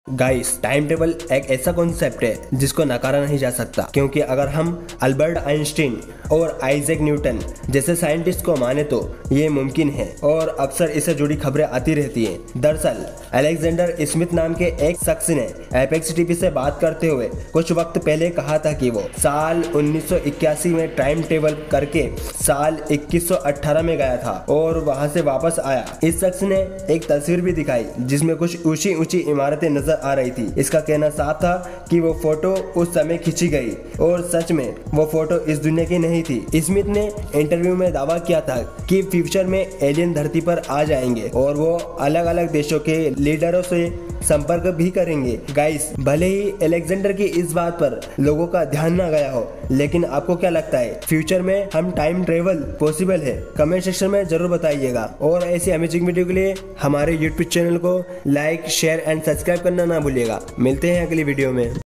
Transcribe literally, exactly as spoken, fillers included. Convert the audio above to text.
Guys, time table एक ऐसा concept है जिसको नकारा नहीं जा सकता, क्योंकि अगर हम अल्बर्ट आइंस्टीन और आइजैक न्यूटन जैसे साइंटिस्ट को माने तो ये मुमकिन है और अक्सर इससे जुड़ी खबरें आती रहती हैं। दरअसल अलेक्जेंडर स्मिथ नाम के एक शख्स ने एपेक्स टीवी से बात करते हुए कुछ वक्त पहले कहा था कि वो साल उन्नीस सौ इक्यासी में टाइम टेबल करके साल इक्कीस सौ अठारह में गया था और वहां से वापस आया। इस शख्स ने एक तस्वीर भी दिखाई जिसमें कुछ ऊंची ऊंची इमारतें नजर आ रही थी। इसका कहना साफ था कि वो फोटो उस समय खींची गई और सच में वो फोटो इस दुनिया की नहीं थी। स्मिथ ने इंटरव्यू में दावा किया था कि फ्यूचर में एलियन धरती पर आ जाएंगे और वो अलग अलग देशों के लीडरों से संपर्क भी करेंगे। गाइस, भले ही अलेक्जेंडर की इस बात पर लोगों का ध्यान ना गया हो, लेकिन आपको क्या लगता है, फ्यूचर में हम टाइम ट्रेवल पॉसिबल है? कमेंट सेक्शन में जरूर बताइएगा और ऐसी अमेजिंग वीडियो के लिए हमारे यूट्यूब चैनल को लाइक, शेयर एंड सब्सक्राइब करना ना भूलिएगा। मिलते हैं अगली वीडियो में।